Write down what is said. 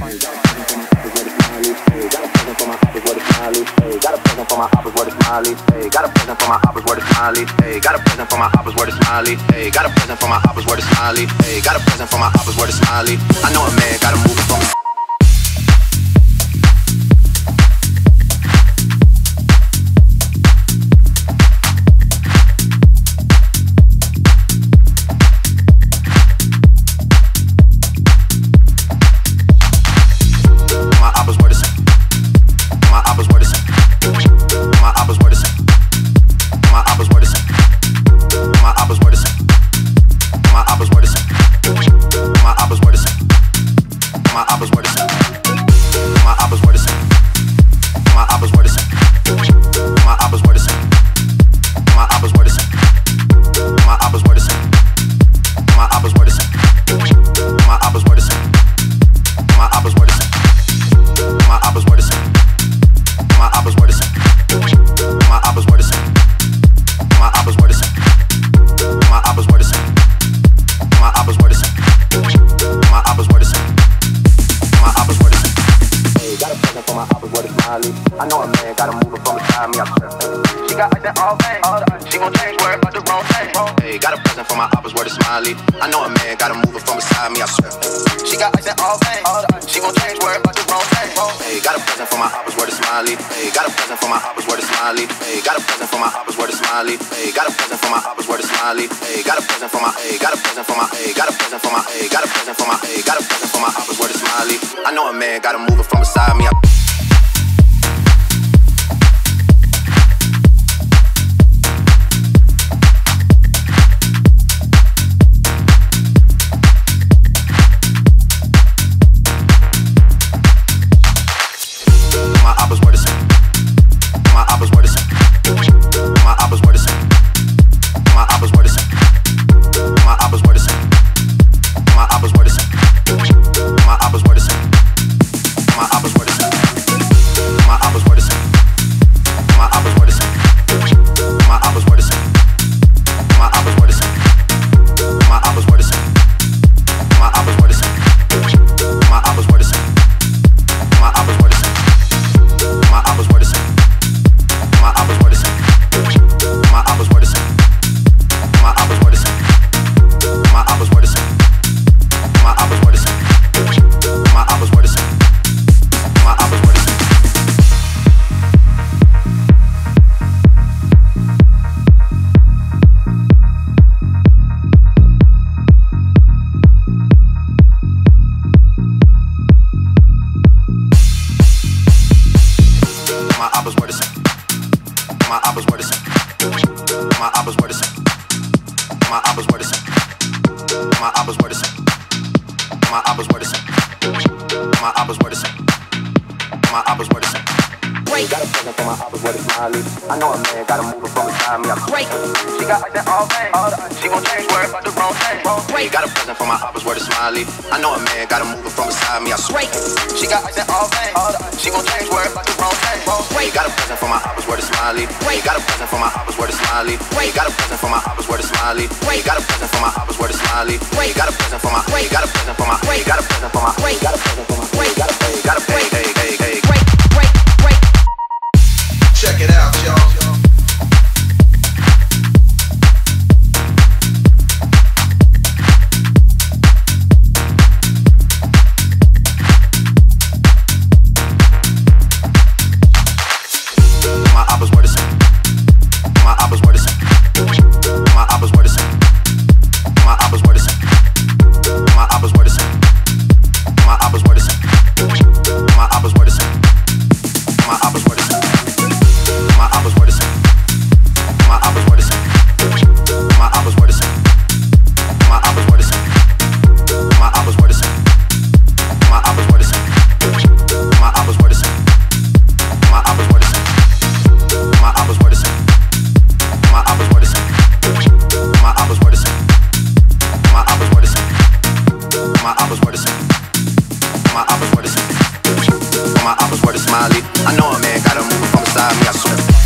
I know a man gotta move it from me. I know a man gotta move it from beside me, I swear. She got ice and all things. She gon' change word about the wrong thing. Hey, got a present for my oppas, word is Smilin. I know a man gotta move it from beside me, I swear. She got ice and all things. She gon' change word about the wrong thing. Hey, got a present for my oppas, word is Smilin. Hey, got a present for my oppas, word is Smilin. Hey, got a present for my oppas, word is Smilin. Hey, got a present for my oppas, word is Smilin. Hey, got a present for my. Hey, got a present for my. Hey, got a present for my. Hey, got a present for my. Hey, got a present for my oppas, word is Smilin. I know a man gotta move it from beside me. Got a present for my oppas, word is Smilin. I know a man gotta move it from beside me, I swear. She got ice and all things. She gon' change word about the wrong thing. Hey, got a present for my oppas, word is Smilin. I know a man gotta move it from beside me, I swear. She got ice and all things. She gon' change word about the wrong thing. Hey, got a present for my oppas, word is Smilin. Hey, got a present for my oppas, word is Smilin. Hey, got a present for my oppas, word is Smilin. Hey, got a present for my oppas, word is Smilin. Hey, got a present for my. Hey, got a present for my. Hey, got a present for my. Hey, got a present for my. Hey, got a present. Got a present. Hey, hey, hey, hey. Check it out, y'all. I know a man gotta move it from beside me, I swear.